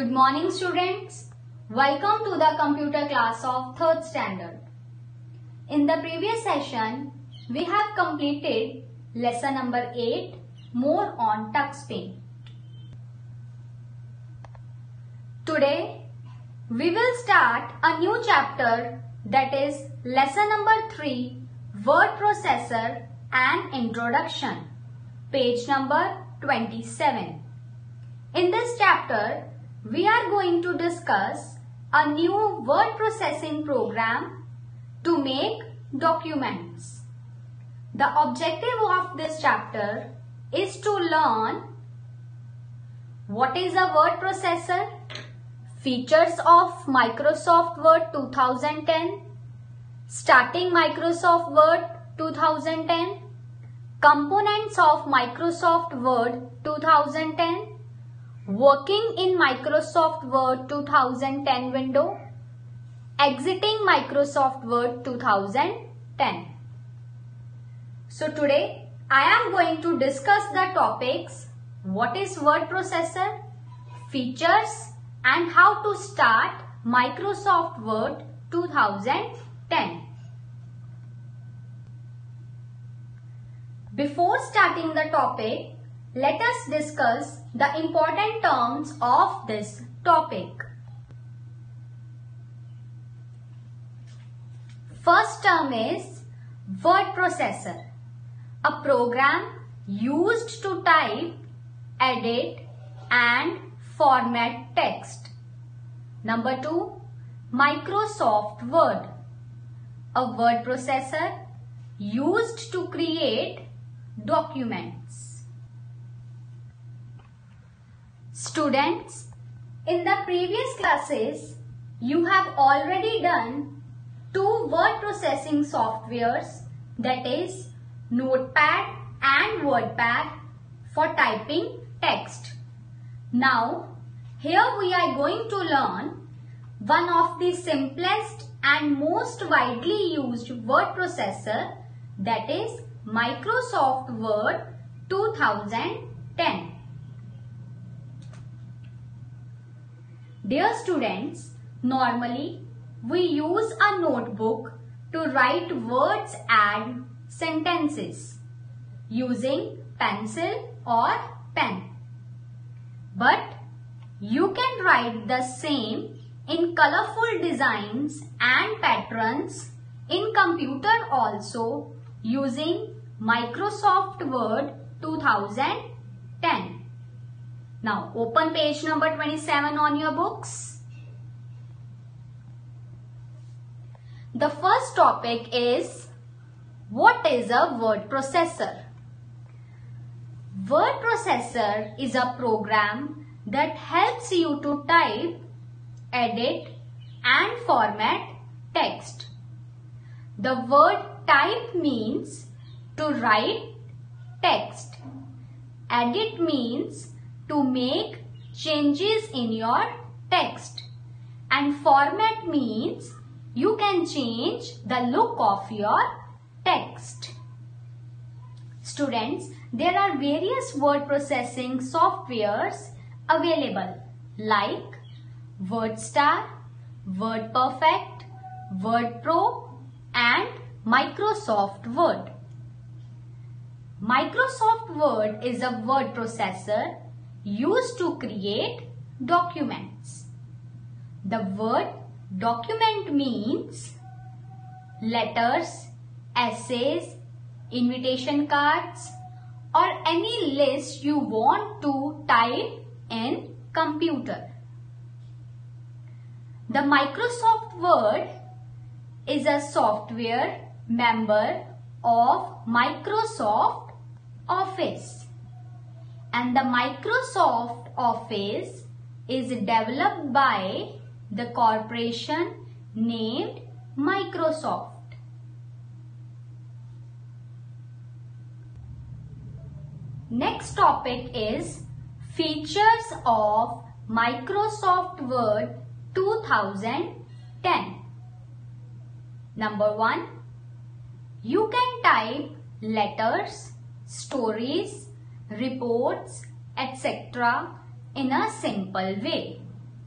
Good morning students. Welcome to the computer class of 3rd standard. In the previous session, we have completed lesson number 8, more on TuxPaint. Today, we will start a new chapter, that is lesson number 3, word processor and introduction, page number 27. In this chapter, we are going to discuss a new word processing program to make documents. The objective of this chapter is to learn what is a word processor, features of Microsoft Word 2010, starting Microsoft Word 2010, components of Microsoft Word 2010, working in Microsoft Word 2010 window, exiting Microsoft Word 2010. So today I am going to discuss the topics what is word processor, features and how to start Microsoft Word 2010. Before starting the topic, let us discuss the important terms of this topic. First term is word processor, a program used to type, edit and format text. Number 2, Microsoft Word, a word processor used to create documents. Students, in the previous classes, you have already done 2 word processing softwares, that is Notepad and WordPad for typing text. Now, here we are going to learn one of the simplest and most widely used word processor, that is Microsoft Word 2010. Dear students, normally we use a notebook to write words and sentences using pencil or pen. But you can write the same in colorful designs and patterns in computer also using Microsoft Word 2010. Now open page number 27 on your books. The first topic is what is a word processor? Word processor is a program that helps you to type, edit and format text. The word type means to write text. Edit means to make changes in your text. And format means you can change the look of your text. Students, there are various word processing softwares available like WordStar, WordPerfect, WordPro and Microsoft Word. Microsoft Word is a word processor used to create documents. The word document means letters, essays, invitation cards or any list you want to type in computer. The Microsoft Word is a software member of Microsoft Office. And the Microsoft Office is developed by the corporation named Microsoft. Next topic is features of Microsoft Word 2010. Number 1, you can type letters, stories, reports, etc. in a simple way.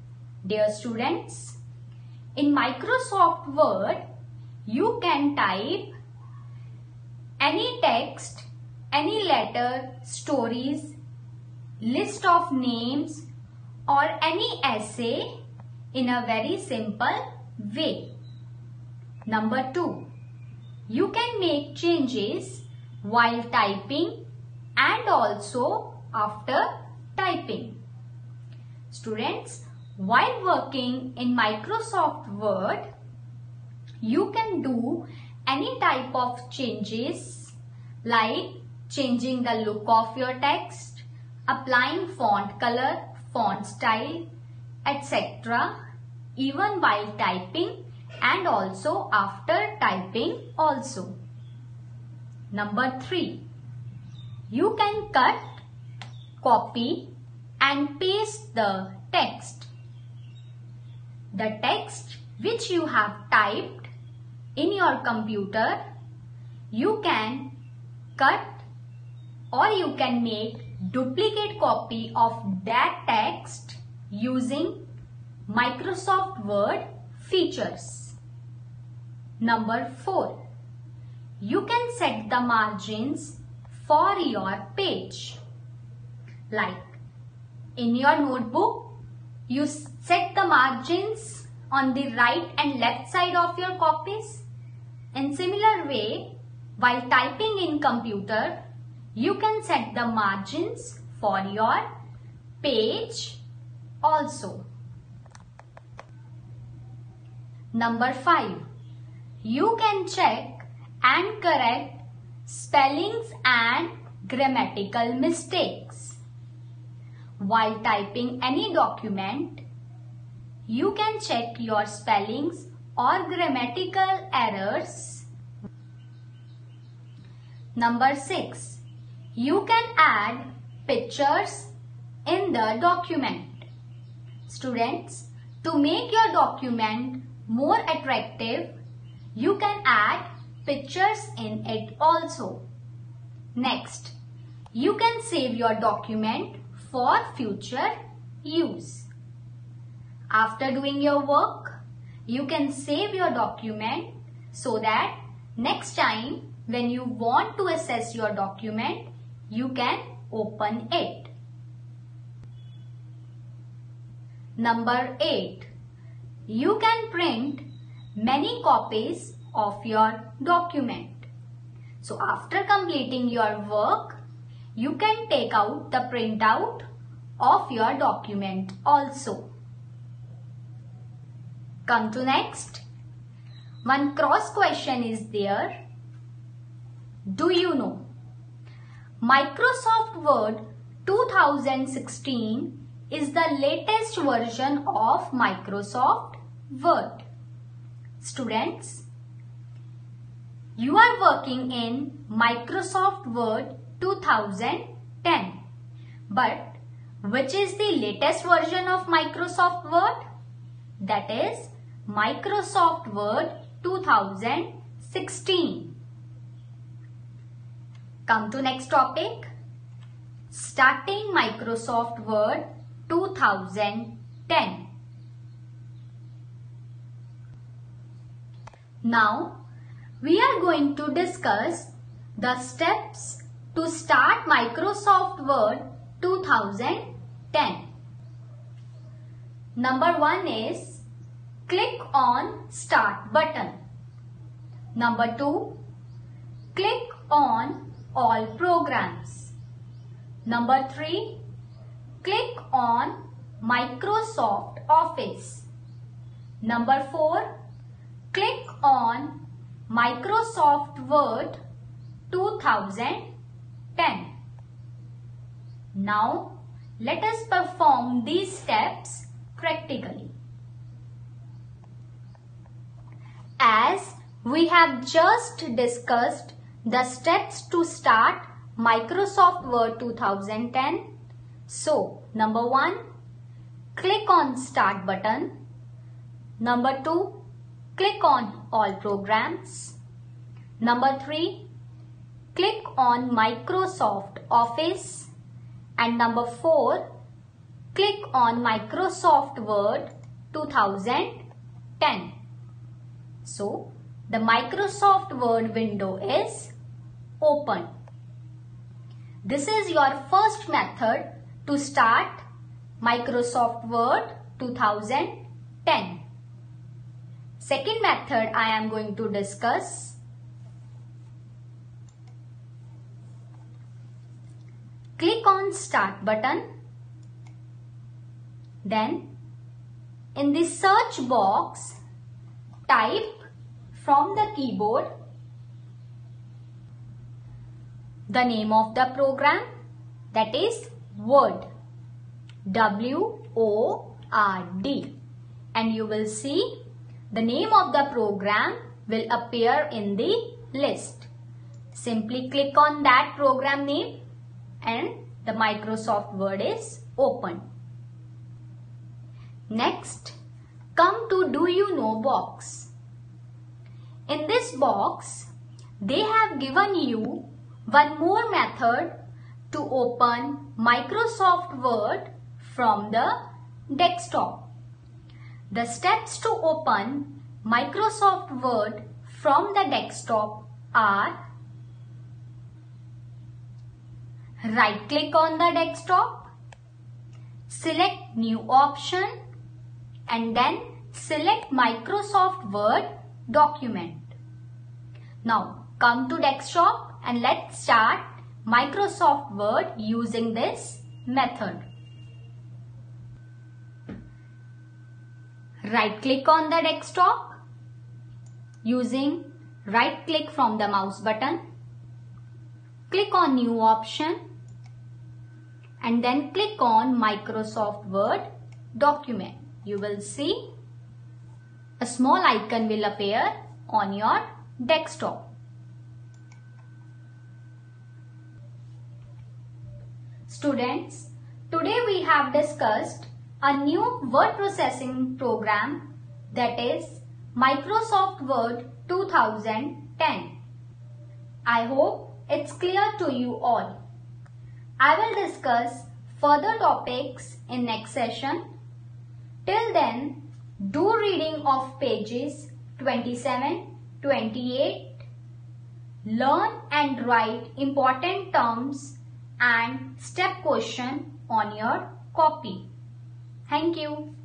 Dear students, in Microsoft Word, you can type any text, any letter, stories, list of names or any essay in a very simple way. Number 2, you can make changes while typing and also after typing. Students, while working in Microsoft Word, you can do any type of changes like changing the look of your text, applying font color, font style, etc. even while typing and also after typing also. Number 3, you can cut, copy and paste the text. The text which you have typed in your computer, you can cut or you can make duplicate copy of that text using Microsoft Word features. Number 4, you can set the margins for your page. Like in your notebook, you set the margins on the right and left side of your copies. In similar way, while typing in computer, you can set the margins for your page also. Number 5, you can check and correct spellings and grammatical mistakes. While typing any document, you can check your spellings or grammatical errors. Number 6, you can add pictures in the document. Students, to make your document more attractive, you can add pictures in it also. Next, you can save your document for future use. After doing your work, you can save your document so that next time when you want to access your document, you can open it. Number 8, you can print many copies of your document. So after completing your work, you can take out the printout of your document also. Come to next. One cross question is there. Do you know? Microsoft Word 2016 is the latest version of Microsoft Word. Students, you are working in Microsoft Word 2010. But which is the latest version of Microsoft Word? That is Microsoft Word 2016. Come to next topic. Starting Microsoft Word 2010. Now, we are going to discuss the steps to start Microsoft Word 2010. Number 1 is click on Start button. Number 2, click on All Programs. Number 3, click on Microsoft Office. Number 4, click on Microsoft Word 2010. Now, let us perform these steps practically. As we have just discussed the steps to start Microsoft Word 2010. So, number 1, click on Start button. Number 2, click on All Programs. Number 3, click on Microsoft Office. And number 4, click on Microsoft Word 2010. So, the Microsoft Word window is open. This is your first method to start Microsoft Word 2010. Second method I am going to discuss. Click on Start button. Then in the search box, type from the keyboard the name of the program, that is Word, W-O-R-D, and you will see the name of the program will appear in the list. Simply click on that program name and the Microsoft Word is open. Next, come to Do You Know box. In this box, they have given you one more method to open Microsoft Word from the desktop. The steps to open Microsoft Word from the desktop are: right click on the desktop, select New option, and then select Microsoft Word document. Now come to desktop and let's start Microsoft Word using this method. Right click on the desktop using right click from the mouse button. Click on New option and then click on Microsoft Word document. You will see a small icon will appear on your desktop. Students, today we have discussed a new word processing program, that is Microsoft Word 2010. I hope it's clear to you all. I will discuss further topics in next session. Till then, do reading of pages 27, 28. Learn and write important terms and step question on your copy. Thank you.